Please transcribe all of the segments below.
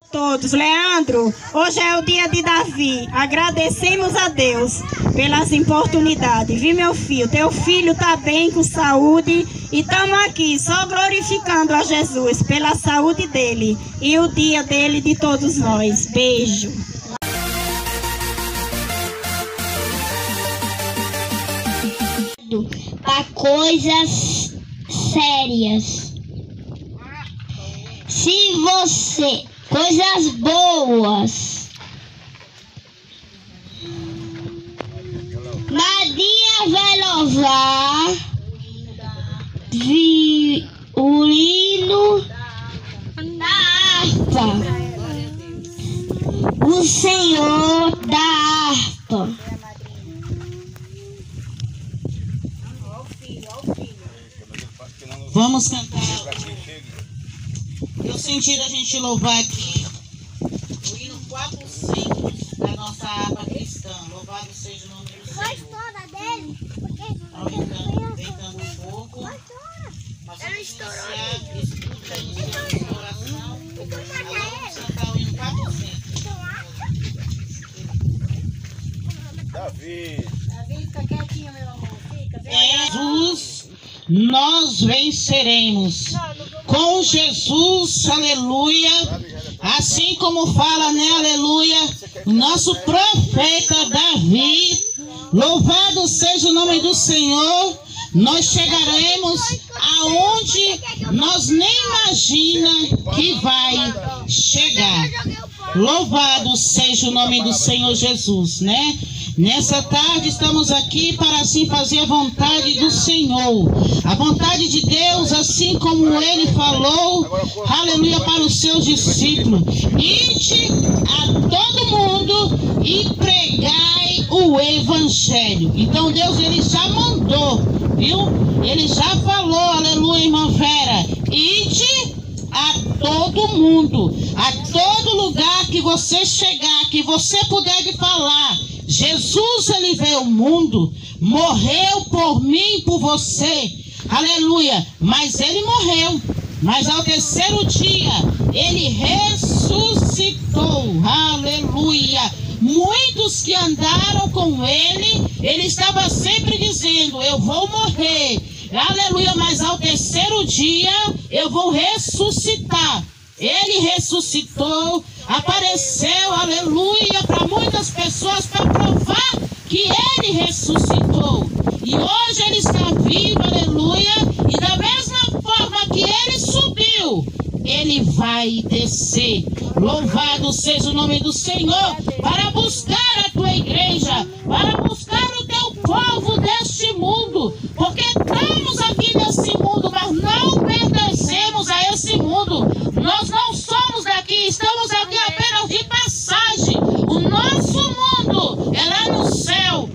Todos, Leandro, hoje é o dia de Davi. Agradecemos a Deus pelas oportunidades. Viu, meu filho? Teu filho está bem, com saúde, e estamos aqui só glorificando a Jesus pela saúde dele e o dia dele de todos nós. Beijo. Para coisas sérias. Se você coisas boas. Maria vai louvar violino da harpa. O Senhor da harpa. Vamos cantar. Eu senti da gente louvar aqui o hino 400 da nossa harpa cristã. Louvado seja o nome do Senhor. Faz toda dele. Tentando um pouco. Nós vamos iniciar esse culto aí de oração. Vamos cantar o hino 400. Davi, fica quietinho, meu amor. Fica. Jesus, nós venceremos. Com Jesus, aleluia. Assim como fala, né, aleluia, o nosso profeta Davi. Louvado seja o nome do Senhor. Nós chegaremos aonde nós nem imagina que vai chegar. Louvado seja o nome do Senhor Jesus, né? Nessa tarde estamos aqui para assim fazer a vontade do Senhor. A vontade de Deus, assim como Ele falou, aleluia, para os seus discípulos. Ide a todo mundo e pregai o Evangelho. Então Deus, Ele já mandou, viu? Ele já falou, aleluia, irmã Vera. Ide a todo mundo, a todo lugar que você chegar, que você puder falar. Jesus, Ele veio ao mundo, morreu por mim e por você, aleluia, mas Ele morreu, mas ao terceiro dia, Ele ressuscitou, aleluia. Muitos que andaram com Ele estava sempre dizendo, eu vou morrer, aleluia, mas ao terceiro dia, eu vou ressuscitar. Ele ressuscitou, apareceu, aleluia, para muitas pessoas, para provar que Ele ressuscitou. E hoje Ele está vivo, aleluia, e da mesma forma que Ele subiu, Ele vai descer. Louvado seja o nome do Senhor, para buscar a tua igreja, para buscar o teu povo deste mundo, porque estamos aqui nesse mundo, mas não pertencemos a esse mundo. Nós não somos daqui, estamos aqui apenas de passagem. O nosso mundo é lá no céu.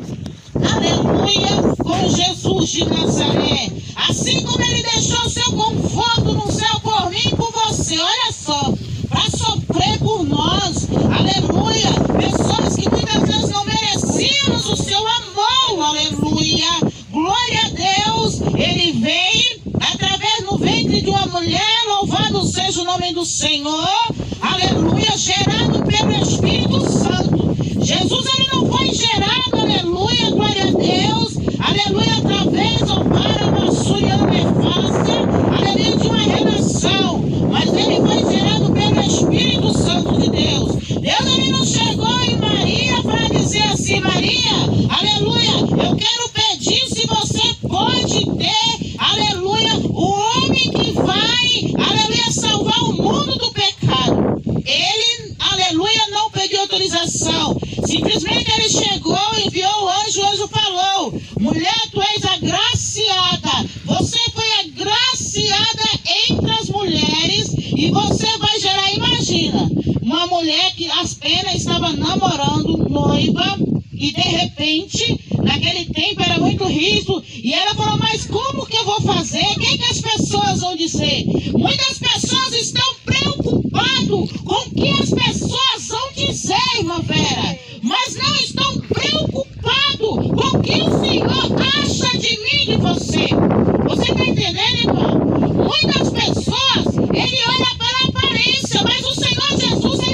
Aleluia, com Jesus de Nazaré. Assim como Ele deixou o seu conforto no céu por mim e por você. Olha só, para sofrer por nós. Aleluia, pessoas que muitas vezes não merecíamos o seu amor. Aleluia, glória a Deus. Ele veio através do ventre de uma mulher. Louvado seja o nome do Senhor, aleluia, gerado pelo Espírito Santo. Jesus, Ele não foi gerado, aleluia, glória a Deus, aleluia, através, ó para uma suriana nefácia, aleluia, de uma relação, mas Ele foi gerado pelo Espírito Santo de Deus. Deus, Ele não chegou em Maria para dizer assim, Maria, aleluia, eu quero pedir se você pode ter, aleluia, o homem que vai, aleluia, salvar o mundo do pecado. Ele, aleluia, não pediu autorização. Simplesmente Ele chegou, enviou o anjo falou, mulher, tu és agraciada. Você foi agraciada entre as mulheres e você vai gerar, imagina, uma mulher que apenas estava namorando, noiva, e de repente, naquele tempo era muito riso, e ela falou, mas como que eu vou fazer? O que as pessoas vão dizer? Muitas pessoas estão preocupadas com o que as pessoas vão dizer, irmã Vera, mas não estão preocupados com o que o Senhor acha de mim e de você. Você está entendendo, irmão? Muitas pessoas, ele olha para a aparência, mas o Senhor Jesus,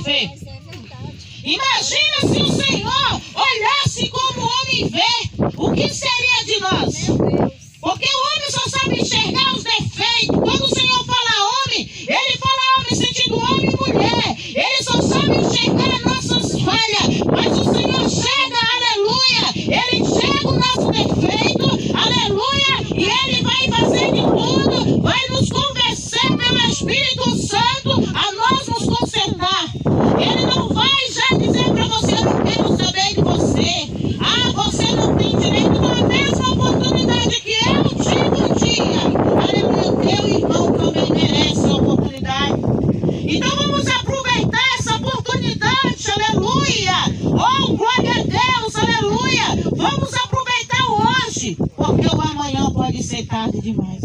vê. Imagina se o Senhor olhasse como o homem vê, o que seria de nós? Porque o homem só sabe enxergar os defeitos. Quando o Senhor fala homem, ele fala homem sentido homem e mulher. Ele só sabe enxergar nossas falhas. Mas o Senhor chega, aleluia, ele enxerga o nosso defeito, aleluia, e ele vai fazer de tudo, vai nos convencer pelo Espírito Santo a nós nos consertar. Ele não vai já dizer para você: eu não quero saber de você. Ah, você não tem direito à mesma oportunidade que eu tive um dia. Aleluia, teu irmão também merece a oportunidade. Então vamos aproveitar essa oportunidade, aleluia. Oh, glória a Deus, aleluia. Vamos aproveitar hoje, porque o amanhã pode ser tarde demais.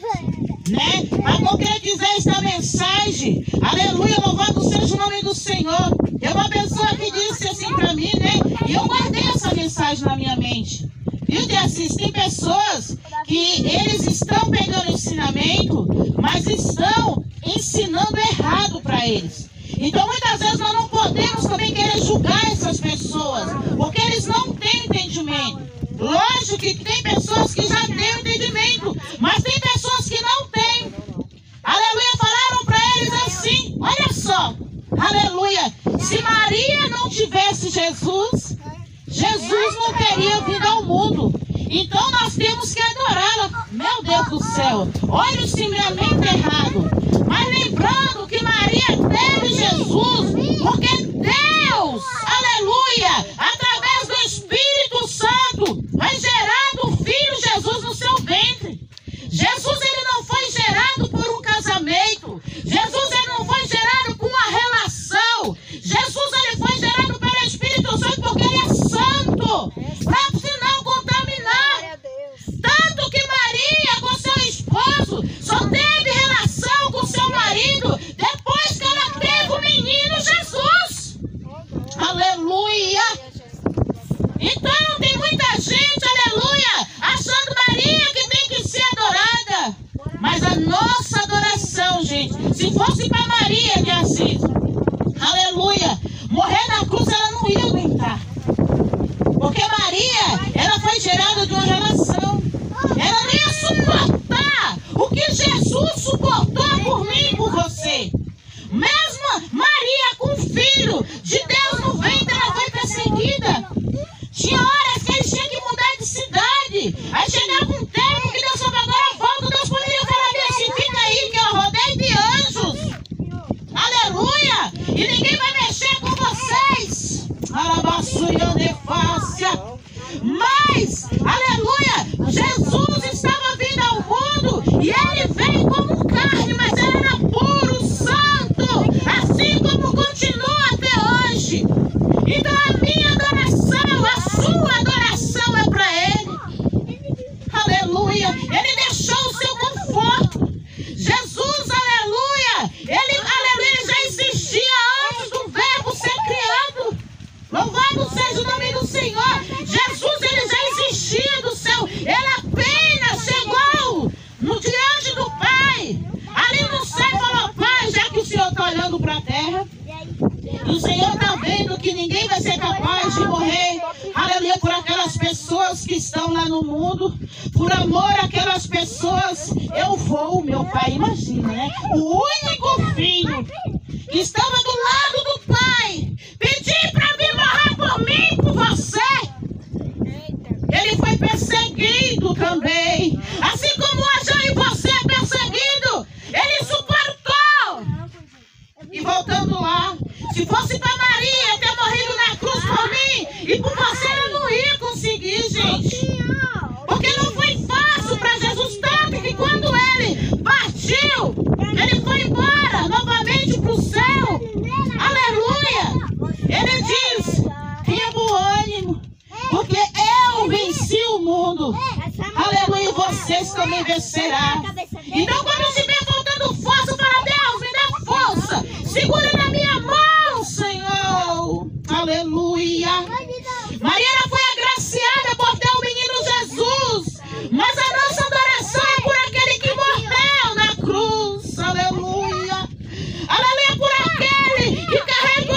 Né? Para concretizar esta mensagem, aleluia, louvado seja o nome do Senhor. Eu uma pessoa que disse assim para mim, né? E eu guardei essa mensagem na minha mente. Viu, Deacis? Tem pessoas que eles estão pegando ensinamento, mas estão ensinando errado para eles. Então muitas vezes nós não podemos também querer julgar essas pessoas, porque eles não têm entendimento. Lógico que tem pessoas que já têm o entendimento, mas tem pessoas que não têm. Aleluia, falaram para eles assim, olha só, aleluia, se Maria não tivesse Jesus, Jesus não teria vindo ao mundo. Então nós temos que adorá-la. Meu Deus do céu, olha o ensinamento errado. Mas lembrando que Maria teve Jesus, porque Deus, aleluia, através do Espírito Santo, vai gerar do Filho Jesus no seu ventre. Jesus, ele não foi gerado por um casamento. Jesus, ele não foi gerado com uma relação. Jesus, ele foi gerado pelo Espírito Santo porque ele é santo, para se não contaminar. Tanto que Maria com seu esposo só teve relação com seu marido depois que ela teve o menino Jesus. Aleluia. Então tem muita gente, aleluia, achando Maria que tem que ser adorada. Mas a nossa adoração, gente, se fosse para Maria de Assis, aleluia, morrer na cruz ela não ia aguentar. Porque Maria, ela foi gerada de uma relação. Ela não ia suportar o que Jesus suportou por mim e por você. Mesmo Maria com filho de Deus no ventre, ela foi perseguida. Tinha horas que eles tinham que mudar de cidade. Aí chegava um tempo que Deus falou: agora volta. Deus poderia falar bem assim: fica aí que eu rodei de anjos. Aleluia. E ninguém vai mexer com vocês. Mas, aleluia, Jesus estava vindo ao mundo e ele veio como carne, mas ele era puro, santo, assim como continua até hoje. Então a minha adoração, a sua adoração é para ele. Aleluia. Ele deixou o seu conforto. Jesus, aleluia, ele já existia antes do verbo ser criado. Louvado seja o nome do Senhor. Jesus, ele já existia do céu. Ele apenas chegou no diante do Pai. Ali no céu falou: Pai, já que o Senhor está olhando para a terra, e o Senhor está vendo que ninguém vai ser capaz de morrer, aleluia, por aquelas pessoas que estão lá no mundo, por amor àquelas pessoas, eu vou, meu Pai, imagina, né? O único filho que estava do lado do Pai, pedir para vir morrer por mim e por você. Ele foi perseguido também, assim como hoje eu e você é perseguido. Ele suportou. E voltando lá, se fosse para Maria ter morrido na cruz por mim e por você, ela não ia conseguir, gente. Porque não foi fácil para Jesus, tanto que quando ele partiu, ele foi embora novamente para o céu. Aleluia. Ele diz: tenha bom ânimo, porque eu venci o mundo. Aleluia, vocês também vencerão. Então quando estiver faltando força, fala: Deus, me dá força. Segura na minha mão, Senhor. Aleluia. Maria foi agraciada por ter o menino Jesus, mas a nossa adoração é por aquele que morreu na cruz. Aleluia. Aleluia, por aquele que carrega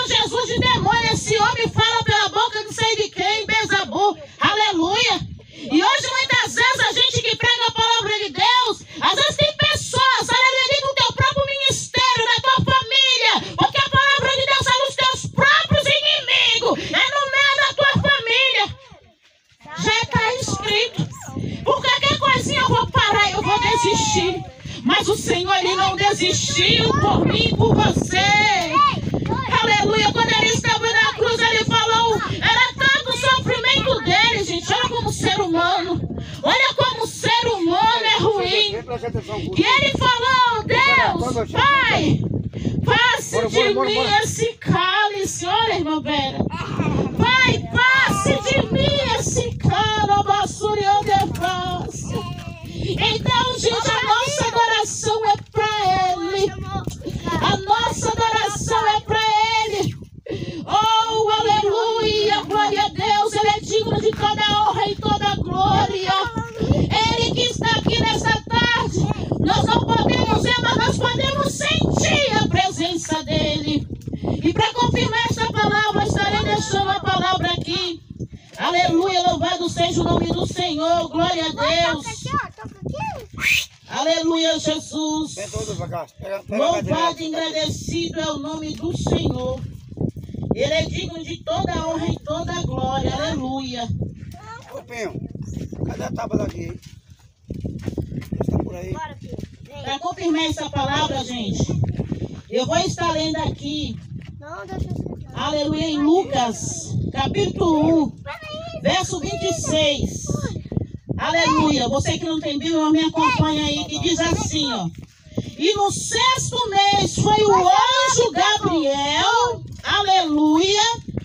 Senhor Jesus de demônio. Esse homem fala pela boca não sei de quem, Bezabu. Aleluia. E hoje muitas vezes a gente que prega a palavra de Deus, às vezes tem pessoas, aleluia, no teu próprio ministério, na tua família, porque a palavra de Deus é nos teus próprios inimigos, é no meio da tua família. Já está escrito. Por qualquer coisinha eu vou parar, eu vou desistir. Mas o Senhor, Ele não desistiu por mim e por você. Aleluia. Quando Ele estava na cruz, Ele falou, era tanto o sofrimento dele, gente. Olha como o ser humano, olha como o ser humano é ruim. E Ele falou, Deus, Pai, passe de mim esse cálice. Olha, irmã Vera. Pai, passe de mim esse cálice, basurião de paz. Então, gente, a nossa adoração é para Ele. A nossa adoração é para Ele. Oh, aleluia, glória a Deus. Ele é digno de toda honra e toda glória. Ele que está aqui nessa tarde, nós não podemos ver, mas nós podemos sentir a presença dEle. E para confirmar essa palavra, estarei deixando a palavra aqui. Aleluia, louvado seja o nome do Senhor, glória a Deus. Aleluia, Jesus. Louvado e agradecido é o nome do Senhor. Ele é digno de toda honra e toda glória. Aleluia. Ô, Pinho, cadê a tábua daqui? Está por aí. Para confirmar essa palavra, gente, eu vou estar lendo aqui. Aleluia, em Lucas, capítulo 1, verso 26. Aleluia. Você que não tem Bíblia, me acompanha aí, que diz assim, ó. E no 6º mês foi o anjo Gabriel, aleluia,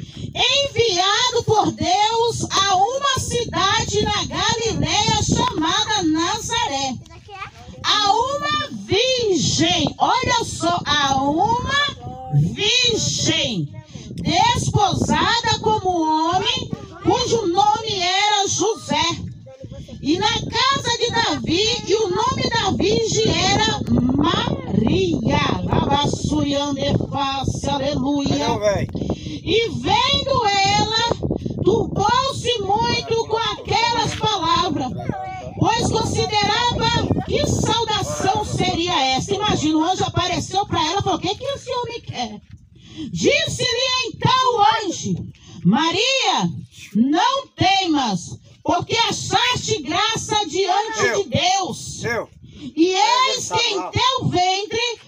enviado por Deus a uma cidade na Galileia chamada Nazaré. A uma virgem, olha só, a uma virgem, desposada como homem, cujo nome era José. E na casa de Davi, e o nome da virgem era Maria. Lavassuriando de face, aleluia. E vendo ela, turbou-se muito com aquelas palavras, pois considerava que saudação seria essa. Imagina, o anjo apareceu para ela e falou, o que esse homem quer? Disse-lhe então o anjo, Maria, não temas, porque achaste graça diante de Deus. E eis que em teu ventre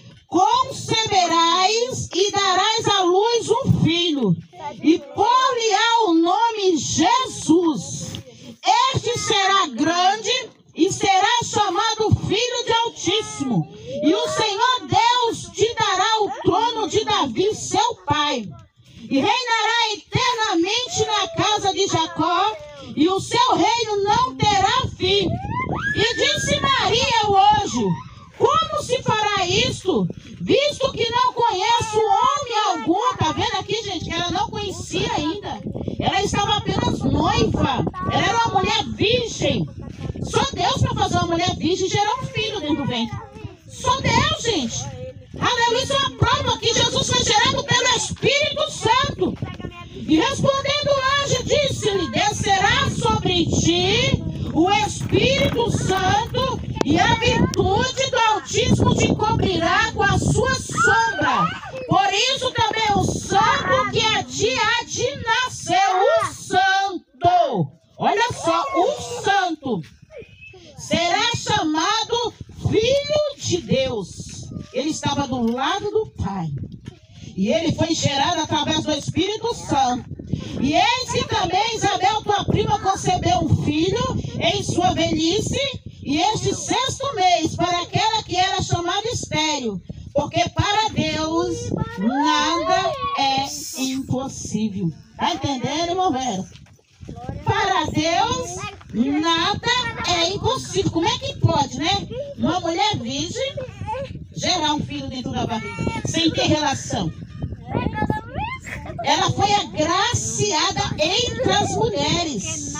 conceberás e darás à luz um filho, e por-lhe-á o nome Jesus. Este será grande e será chamado Filho de Altíssimo. E o Senhor Deus te dará o trono de Davi, seu pai, e reinará eternamente na casa de Jacó, e o seu reino não terá fim. E disse Maria o anjo, como se fará isto, visto que não conheço homem algum? Tá vendo aqui, gente, que ela não conhecia ainda. Ela estava apenas noiva. Ela era uma mulher virgem. Só Deus para fazer uma mulher virgem e gerar um filho dentro do ventre. Só Deus, gente. Aleluia, isso é uma prova que Jesus foi gerado pelo Espírito Santo. E respondendo o anjo, disse-lhe, descerá sobre ti o Espírito Santo, e a virtude do Altíssimo te cobrirá com a sua sombra. Por isso também o santo que a ti há de nascer, o santo, olha só, o santo, será chamado Filho de Deus. Ele estava do lado do Pai. E ele foi gerado através do Espírito Santo. E eis que também Isabel, tua prima, concebeu um filho em sua velhice, e este 6º mês, para aquela que era chamada estéril, porque para Deus nada é impossível. Está entendendo, irmão Vera? Para Deus nada é impossível. Como é que pode, né? Uma mulher virgem gerar um filho dentro da barriga, sem ter relação. Ela foi agraciada entre as mulheres.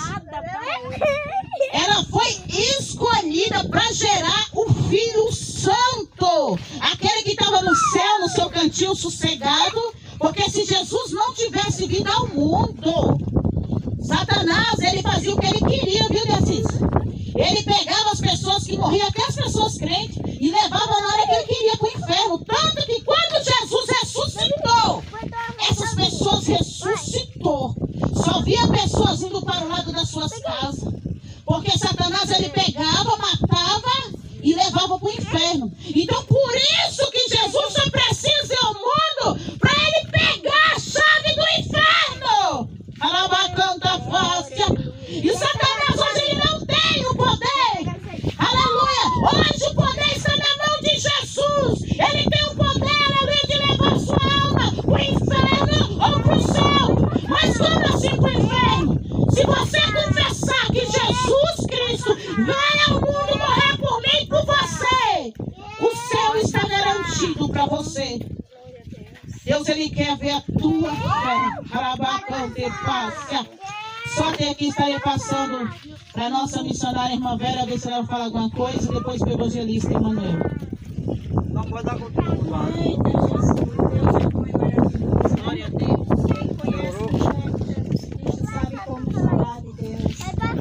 Ela foi escolhida para gerar o Filho Santo. Aquele que estava no céu, no seu cantinho sossegado, Porque se Jesus não tivesse vindo ao mundo, Satanás, ele fazia o que ele queria, viu, Decis? Ele pegava as pessoas que morriam, até as pessoas crentes, e levava na hora que ele queria para o inferno. Tanto que quando Jesus ressuscitou, essas pessoas ressuscitou. Só via pessoas indo para o lado das suas casas. Porque Satanás, ele pegava, matava e levava para o inferno. Então, por isso que Jesus só precisa ir ao mundo para ele pegar a chave do inferno. Alabacanta fácil. E Satanás hoje ele não tem o poder. Aleluia. Hoje o poder está na mão de Jesus. Ele tem o poder, aleluia, de levar sua alma para o inferno ou para o céu. Mas como assim para o inferno? Se você confessar que Jesus Cristo veio ao mundo morrer por mim e por você, o céu está garantido para você. Deus, ele quer ver a tua fé. Arabacante, passa. Só até aqui estaria passando para a nossa missionária irmã Vera, ver se ela fala alguma coisa, e depois para o evangelista Emanuel. Não pode dar conteúdo lá. Eita, Jesus, Deus é como é maravilhoso. Glória a Deus. Quem conhece o Evangelho de Jesus Cristo sabe como falar de Deus.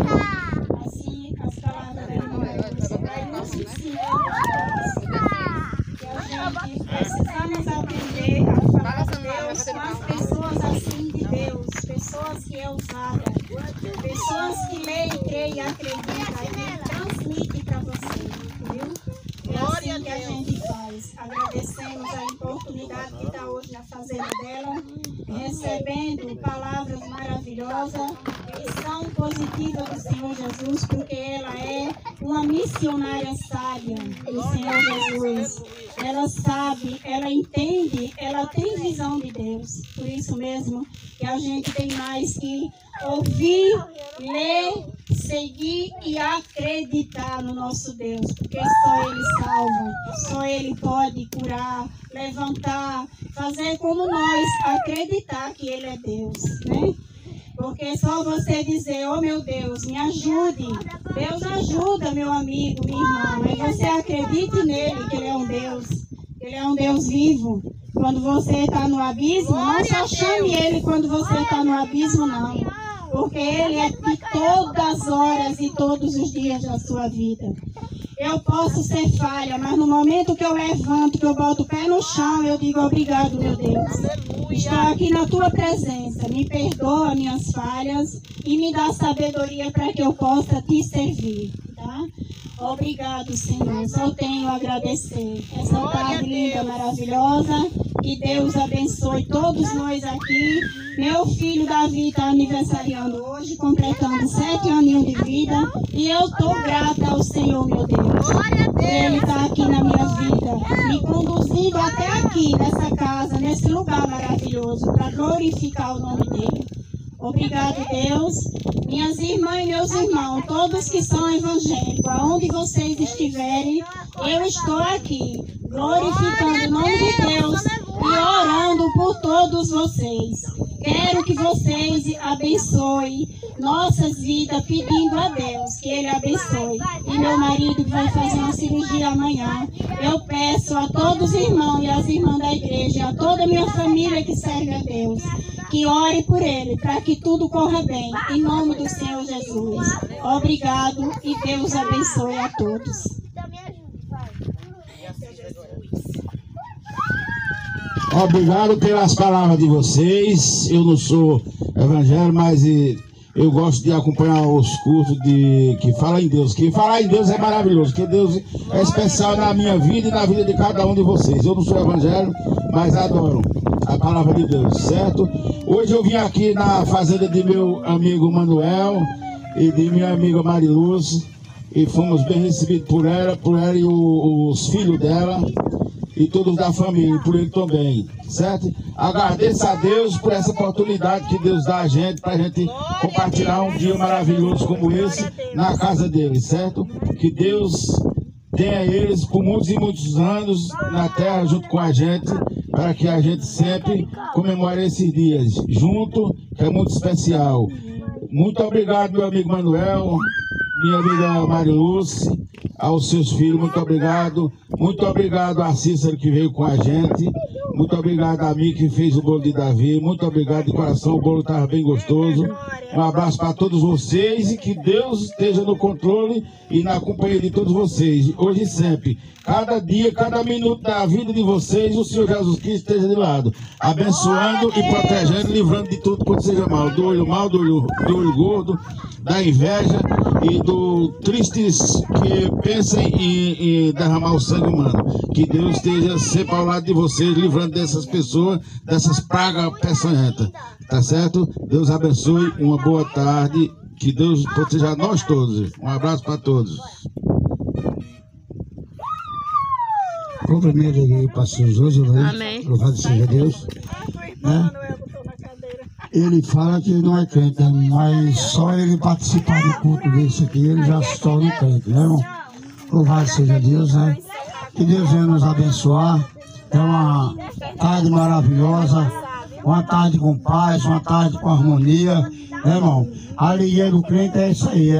Assim, as palavras da irmã Lúcia vai nos ensinando que a gente precisamos aprender a falar de Deus com as pessoas assim de Deus, pessoas que é usada, pessoas que leem, creem e acreditam e transmitem para você, viu? É assim que a gente faz. Agradecemos a oportunidade de estar hoje na fazenda dela, recebendo palavras maravilhosas, lição positiva do Senhor Jesus, porque ela é uma missionária sábia do Senhor Jesus. Ela sabe, ela entende, ela tem visão de Deus. Por isso mesmo que a gente tem mais que ouvir, ler, seguir e acreditar no nosso Deus, porque só Ele salva, só Ele pode curar, levantar, fazer como nós, acreditar que Ele é Deus, né? Porque só você dizer, oh meu Deus, me ajude. Deus ajuda, meu amigo, minha irmã. Mas você acredite nele, que ele é um Deus. Ele é um Deus vivo. Quando você está no abismo, não só chame ele quando você está no abismo, não. Porque ele é de todas as horas e todos os dias da sua vida. Eu posso ser falha, mas no momento que eu levanto, que eu boto o pé no chão, eu digo obrigado, meu Deus. Estou aqui na tua presença. Me perdoa minhas falhas e me dá sabedoria para que eu possa te servir, tá? Obrigado, Senhor. Só tenho a agradecer. Essa tarde linda, maravilhosa. Que Deus abençoe todos nós aqui. Meu filho Davi está aniversariando hoje, completando 7 aninhos de vida. E eu estou grata ao Senhor, meu Deus. Por Ele estar aqui na minha vida, me conduzindo até aqui, nessa casa, nesse lugar maravilhoso, para glorificar o nome dEle. Obrigado, Deus. Minhas irmãs e meus irmãos, todos que são evangélicos, aonde vocês estiverem, eu estou aqui, glorificando o nome de Deus e orando por todos vocês. Quero que vocês abençoem nossas vidas, pedindo a Deus que Ele abençoe. E meu marido que vai fazer uma cirurgia amanhã, eu peço a todos os irmãos e as irmãs da igreja, a toda a minha família que serve a Deus, que ore por ele, para que tudo corra bem, em nome do Senhor Jesus. Obrigado e Deus abençoe a todos. Obrigado pelas palavras de vocês. Eu não sou evangélico, mas eu gosto de acompanhar os cursos que falam em Deus. Que falar em Deus é maravilhoso, que Deus é especial na minha vida e na vida de cada um de vocês. Eu não sou evangélico, mas adoro a palavra de Deus, certo? Hoje eu vim aqui na fazenda de meu amigo Manuel e de minha amiga Mariluz, e fomos bem recebidos por ela e os filhos dela e todos da família, por ele também, certo? Agradeço a Deus por essa oportunidade que Deus dá a gente, para a gente compartilhar um dia maravilhoso como esse na casa dele, certo? Que Deus tenha eles por muitos e muitos anos na terra junto com a gente, para que a gente sempre comemore esses dias junto, que é muito especial. Muito obrigado, meu amigo Manuel, minha amiga Mariluz, aos seus filhos, muito obrigado. Muito obrigado a Cícero que veio com a gente. Muito obrigado a mim que fez o bolo de Davi. Muito obrigado de coração, o bolo estava bem gostoso. Um abraço para todos vocês e que Deus esteja no controle e na companhia de todos vocês, hoje e sempre. Cada dia, cada minuto da vida de vocês, o Senhor Jesus Cristo esteja de lado, abençoando e protegendo, livrando de tudo quanto seja mal, do olho mau, do olho gordo, da inveja e do tristes que pensem em derramar o sangue humano. Que Deus esteja sempre ao lado de vocês, livrando dessas pessoas, dessas pragas peçonhentas. Tá certo? Deus abençoe, uma boa tarde, que Deus proteja nós todos. Um abraço para todos. Cumprimento aqui o pastor Josué. Amém. Louvado seja Deus. Né? Ele fala que não é crente, mas só ele participar do culto desse aqui, ele já se torna um crente, né, irmão? Louvado seja Deus, né? Que Deus venha nos abençoar. É uma tarde maravilhosa, uma tarde com paz, uma tarde com harmonia, né, irmão? A alegria do crente é isso aí,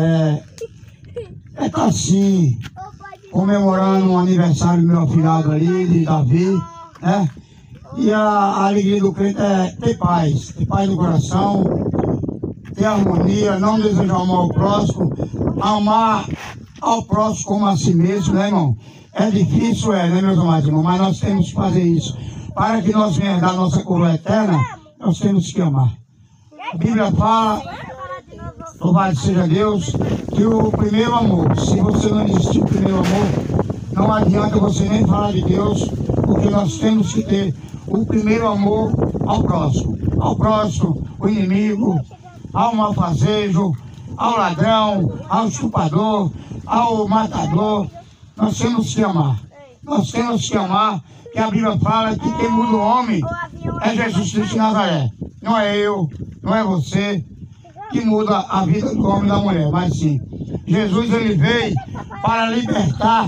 tá assim, comemorando o aniversário do meu afilhado ali, de Davi, né? E a alegria do crente é ter paz no coração, ter harmonia, não desejar o mal ao próximo, amar ao próximo como a si mesmo, né, irmão? É difícil, né, meus amados irmãos, mas nós temos que fazer isso. Para que nós venhamos dar nossa coroa eterna, nós temos que amar. A Bíblia fala, louvado seja Deus, que o primeiro amor, se você não existir o primeiro amor, não adianta você nem falar de Deus, porque nós temos que ter o primeiro amor ao próximo, o inimigo, ao malfazejo, ao ladrão, ao estuprador, ao matador. Nós temos que amar. Nós temos que amar, que a Bíblia fala que quem muda o homem é Jesus Cristo de Nazaré. Não é eu, não é você que muda a vida do homem e da mulher, mas sim, Jesus, ele veio para libertar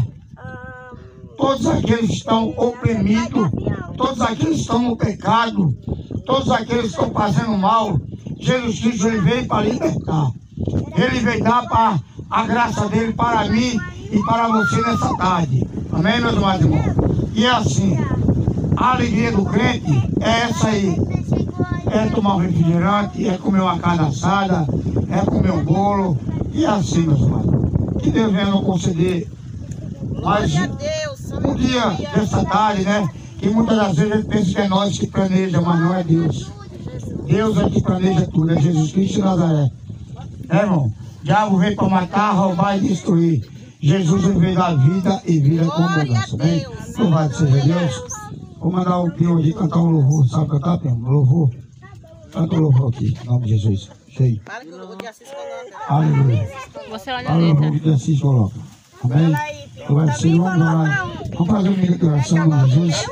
todos aqueles que estão oprimidos, todos aqueles que estão no pecado, todos aqueles que estão fazendo mal. Jesus Cristo, ele veio para libertar. Ele veio dar a graça dele para mim e para você nessa tarde. Amém, meus amados irmãos? E é assim, a alegria do crente é essa aí. É tomar um refrigerante, é comer uma carne assada, é comer um bolo. E é assim, meus amados. Que Deus venha nos conceder mais um dia dessa tarde, né? Que muitas das vezes ele pensa que é nós que planeja, mas não é Deus. Deus é que planeja tudo, é Jesus Cristo de Nazaré. É, irmão? O diabo veio para matar, roubar e destruir. Jesus veio dar vida e vida com abundância. Amém? Louvado seja Deus. Vou mandar o Pio de cantar um louvor. Sabe cantar, Pio? Louvor. Canta o louvor aqui, em nome de Jesus. Cheio. Aleluia. Você olha a letra. O de Assis coloca. Amém? Louvado seja, vamos orar. Vamos fazer um minuto de oração, em nome de Jesus.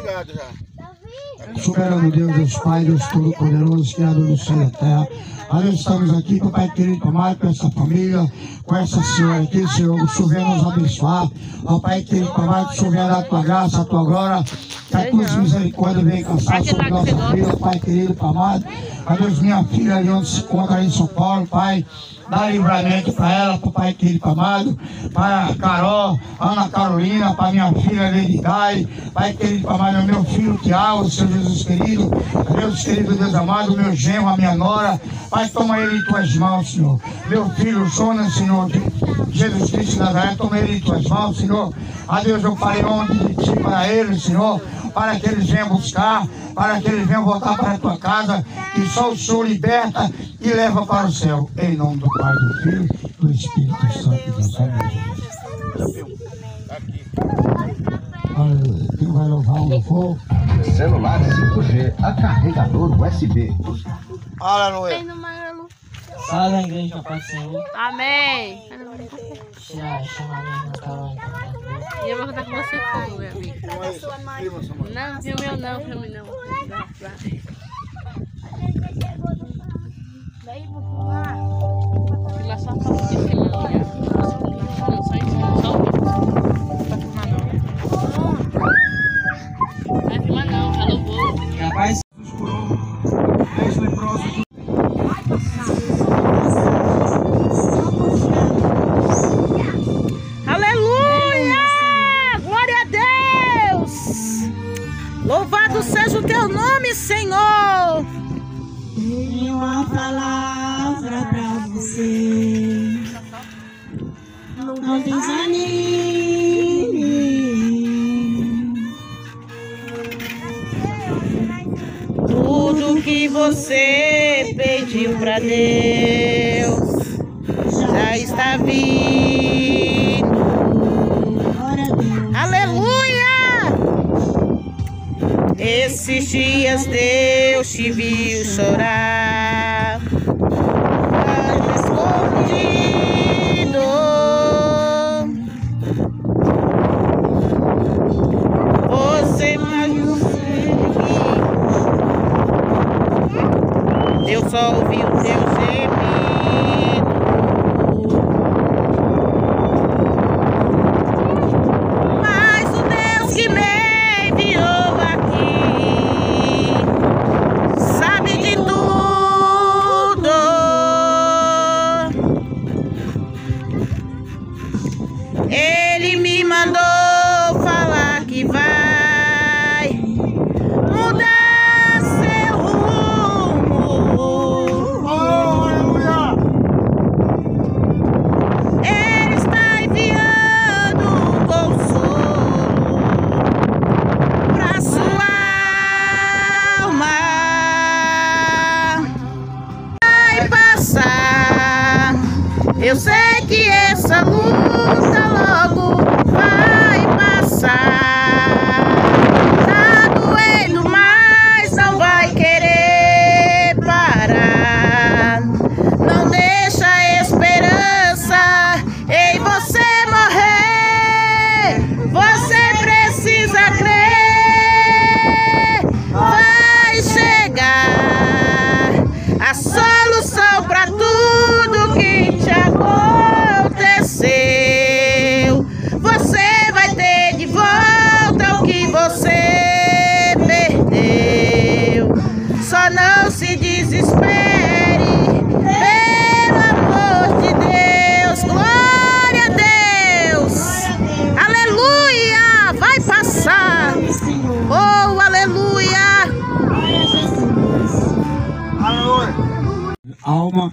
Soberano Deus, Deus Pai, Deus Todo-Poderoso, Criador do céu e da terra. Nós estamos aqui, Pai querido, amado, com essa família, com essa senhora aqui, Senhor, o Senhor venha nos abençoar. Ó Pai querido, amado, o Senhor venha dar a tua graça, a tua glória, que a tua misericórdia venha cansar sobre nossa vida, Pai querido, amado. Ó Deus, minha filha ali onde se encontra, ali em São Paulo, Pai, dá livramento para ela, para o Pai querido, amado, para a Carol, Ana Carolina, para minha filha Lady Dai, Pai querido, amado, meu filho Tiago, Senhor Jesus querido, Deus querido, Deus amado, meu genro, a minha nora, Pai, toma ele em tuas mãos, Senhor. Meu filho, Jonas, Senhor, Jesus Cristo de Nazaré, toma ele em tuas mãos, Senhor. A Deus, eu falei ontem de ti para eles, Senhor, para que eles venham buscar, para que eles venham voltar para a tua casa, que só o Senhor liberta e leva para o céu. Em nome do Pai, do Filho e do Espírito Santo de Deus. Amém. Quem vai louvar um louvor? Celular 5G, a carregador USB. Aleluia. Salve a igreja, Pai do Senhor. Amém. E eu vou contar com você como, meu amigo. Não, filme não, filme não. Filma só a parte de cima, não, só em cima, só o não vai filmar não. Vai filmar não, tá louvor. Rapaz, Aleluia! Glória a Deus! Louvado seja o teu você pediu para Deus já está vindo. Aleluia! Esses dias Deus te viu chorar, escondido. Você não seguir. Deus só ouviu teu gemido. Mas o Deus que me enviou aqui sabe de tudo. Ele me mandou falar que vai mudar seu rumo. Oh, aleluia! Ele está enviando consolo para sua alma. Vai passar. Eu sei que essa luta logo vai passar. Tá doendo, mas não vai querer parar. Não deixa a esperança em você morrer. Você precisa crer. Vai chegar a solução para tudo que te aconteceu. Você vai ter de volta o que você perdeu. Só não se desespere, pelo amor de Deus. Glória a Deus. Aleluia. Vai passar. Oh, aleluia. Alma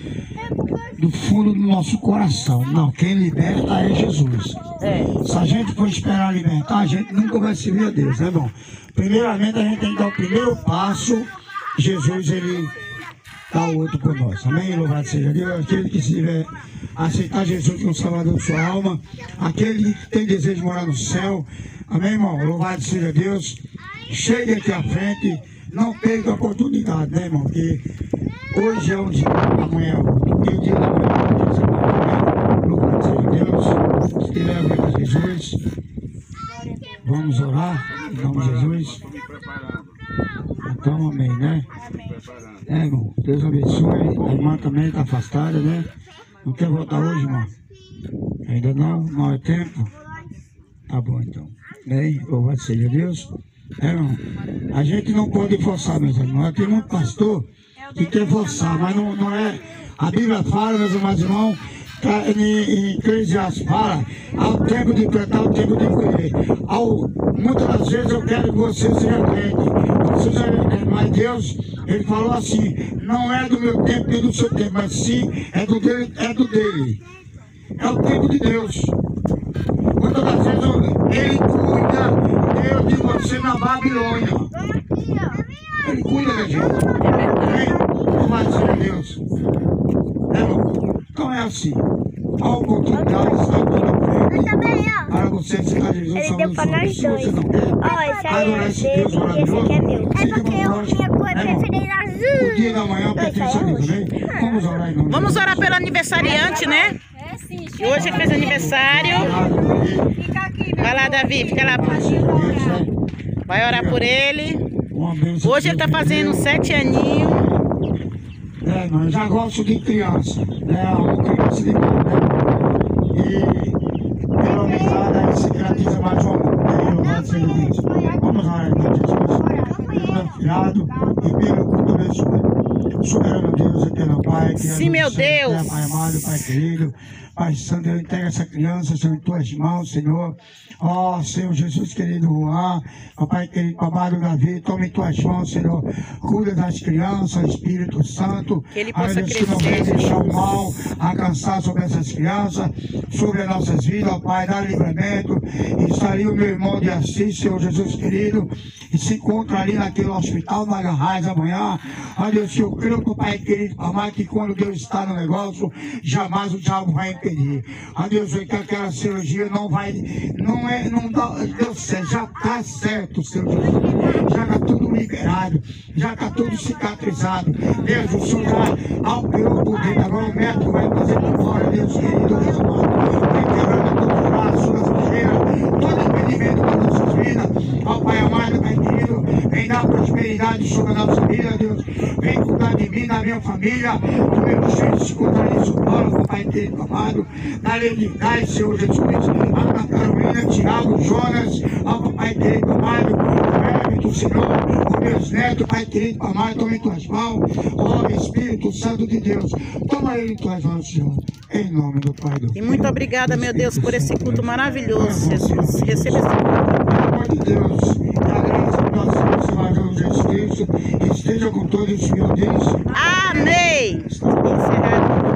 do fundo do nosso coração. Não, quem liberta é Jesus. Se a gente for esperar libertar, a gente nunca vai servir a Deus, né, irmão? Primeiramente, a gente tem que dar o primeiro passo. Jesus, ele dá o outro por nós. Amém? Louvado seja Deus. Aquele que se tiver aceitar Jesus como Salvador de sua alma, aquele que tem desejo de morar no céu. Amém, irmão? Louvado seja Deus. Chegue aqui à frente. Não perca a oportunidade, né, irmão? Porque hoje é um dia, amanhã é outro. E o dia da manhã é o dia da manhã. Louvado seja Deus. Se tiver a ver com Jesus, vamos orar em nome de Jesus. Então, amém, né? É, irmão. Deus abençoe. A irmã também está afastada, né? Não quer voltar hoje, irmão? Ainda não? Não é tempo? Tá bom, então. Bem, louvado seja Deus. É, irmão, a gente não pode forçar, meus irmãos. Tem muito pastor que quer forçar, mas não é. A Bíblia fala, meus amados irmãos, em Eclesiastes fala, ao tempo de plantar, ao tempo de colher. Muitas das vezes eu quero que você seja crente, mas Deus, ele falou assim, não é do meu tempo nem do seu tempo, mas sim é do dele, é do dele. É o tempo de Deus. Muitas das vezes ele cuida, Deus de você na Babilônia. Ele cuida da gente. Amém? Louvado seja Deus. É, irmão? Então é assim. A oportunidade está toda frente para você aceitar Jesus salvando sua vida. Se você não quer adorar esse Deus maravilhoso, fique com nós. O dia da manhã pertence a Deus, amém? Vamos orar em nome de Vamos Jesus. orar pelo aniversariante, né? Hoje ele fez aniversário. Vai lá, Davi, fica lá. Vai orar por ele. Hoje ele tá fazendo 7 aninhos. É, mas eu já gosto de criança, né? Uma criança de mim, né? E pela mesada aí se caracteriza mais um amor, né? Louvado seja Deus. Vamos orar em nome de Jesus. Pelo meu filhado e pelo culto abençoado. Soberano Deus, eterno Pai, Sim, meu Deus. Pai amado, Pai querido. Pai Santo, eu entrego essa criança, Senhor, em tuas mãos, Senhor. Ó, Senhor Jesus querido, ó Pai querido, amado Davi, tome em tuas mãos, Senhor. Cuida das crianças, Espírito Santo. Que ele possa Deus, crescer, que não venha deixar o Jesus. mal alcançar sobre essas crianças, sobre as nossas vidas, ó Pai, dá livramento. E está ali o meu irmão de Assis, Senhor Jesus querido, e se encontra ali naquele hospital, na Garrais, amanhã. Ó Deus, que eu creio, Pai querido, amado, que quando Deus está no negócio, jamais o diabo vai impedir. Ó Deus, que aquela cirurgia não deu certo, já está certo, Senhor Jesus. Já está tudo liberado, já está tudo cicatrizado. Deus, o Senhor já operou por dentro, agora o médico vai fazer por fora, Deus querido, Deus amado. Vai quebrando todos os braços, todas as sujeiras, todo impedimento das nossas vidas. Ó Pai amado, Pai querido, vem dar prosperidade sobre a nossa vida, Deus. Vem cuidar de mim, da minha família, do meu filho, se encontrar em São Paulo, Pai querido, amado. Da Levidade, Senhor Jesus. A Carolina, Tiago, Jonas, ó Pai querido, amado. O Senhor, os meus netos, Pai querido, amado, toma em tuas mãos. Ó Espírito Santo de Deus, toma ele em tuas mãos, Senhor. Em nome do Pai do Filho. E muito obrigada, meu Deus, por esse culto maravilhoso, Jesus. Receba esse Pelo amor de Deus, e a graça do nosso Senhor Jesus Cristo esteja com todos, meu Deus. Amém! Encerrado,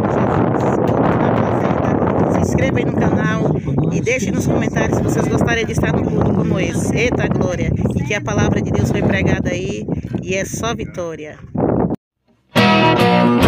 Jesus. Se inscreva aí no canal e deixe nos comentários se vocês gostariam de estar num culto como esse. Eita glória! E que a palavra de Deus foi pregada aí e é só vitória.